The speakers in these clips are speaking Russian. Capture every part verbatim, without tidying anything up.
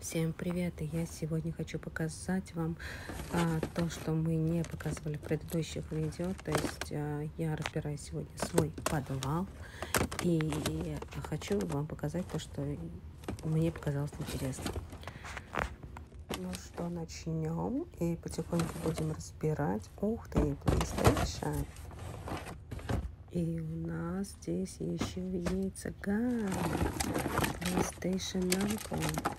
Всем привет! И я сегодня хочу показать вам а, то, что мы не показывали в предыдущих видео. То есть а, я разбираю сегодня свой подвал и хочу вам показать то, что мне показалось интересно. Ну что, начнем и потихоньку будем разбирать. Ух ты, PlayStation! И у нас здесь еще имеется гам PlayStation Namco.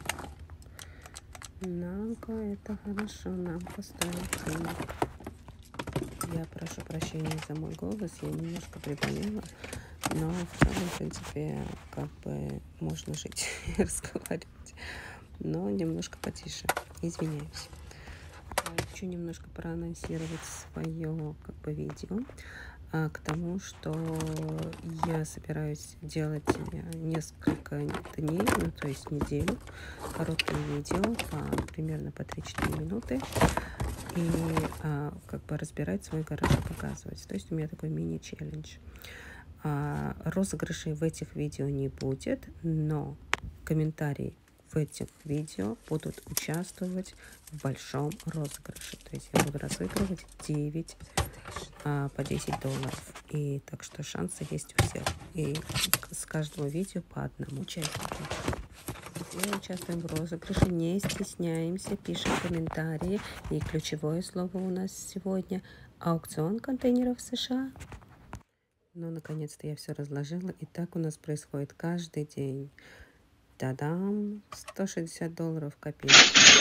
Намка, это хорошо, Намка стоит денег. Я прошу прощения за мой голос, я немножко приболела, но в целом, в принципе, как бы можно жить и разговаривать, но немножко потише, извиняюсь. Хочу немножко проанонсировать свое как бы видео а, к тому, что я собираюсь делать несколько дней, ну то есть неделю, короткие видео, по, примерно по три-четыре минуты, и а, как бы разбирать свой гараж и показывать. То есть у меня такой мини-челлендж. А, розыгрышей в этих видео не будет, но комментарии в этих видео будут участвовать в большом розыгрыше. То есть я буду разыгрывать девять а, по десять долларов. И так что шансы есть у всех. И с каждого видео по одному участнику. Мы участвуем в розыгрыше, не стесняемся, пишем комментарии. И ключевое слово у нас сегодня – аукцион контейнеров США. Ну, наконец-то я все разложила. И так у нас происходит каждый день. Та-дам! сто шестьдесят долларов копейки.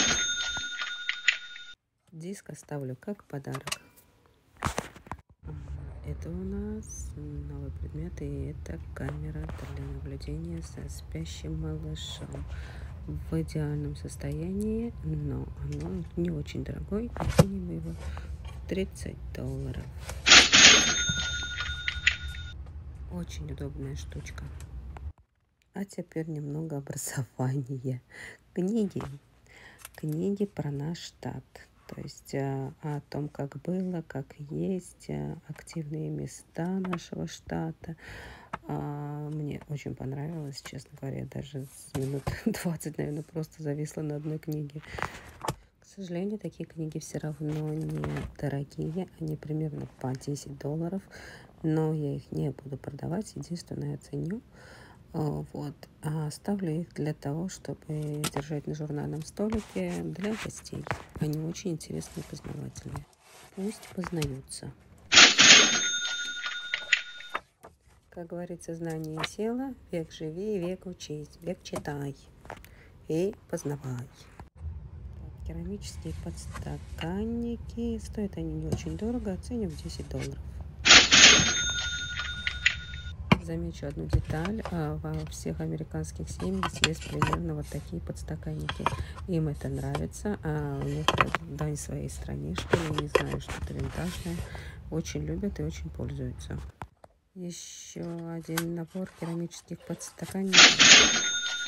Диск оставлю как подарок. Это у нас новый предмет, и это камера для наблюдения за спящим малышом. В идеальном состоянии, но оно не очень дорогое. Оценим его в тридцать долларов. Очень удобная штучка. А теперь немного образования. Книги. Книги про наш штат. То есть а, о том, как было, как есть, а, активные места нашего штата. А, мне очень понравилось, честно говоря, даже с минут двадцать, наверное, просто зависла на одной книге. К сожалению, такие книги все равно не дорогие, они примерно по десять долларов, но я их не буду продавать, единственное, я ценю. Вот. А оставлю их для того, чтобы держать на журнальном столике для гостей. Они очень интересные и познавательные. Пусть познаются. Как говорится, знание села, век живи, век учись, век читай и познавай. Керамические подстаканники. Стоят они не очень дорого, оценим в десять долларов. Замечу одну деталь. Во всех американских семьях есть примерно вот такие подстаканники. Им это нравится. А у них дань своей стране, что ли, не знаю, что-то винтажное. Очень любят и очень пользуются. Еще один набор керамических подстаканников.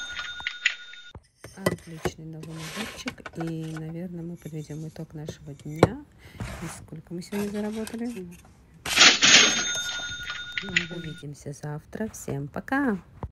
Отличный новый наборчик. И, наверное, мы подведем итог нашего дня. И сколько мы сегодня заработали? Увидимся завтра. Всем пока!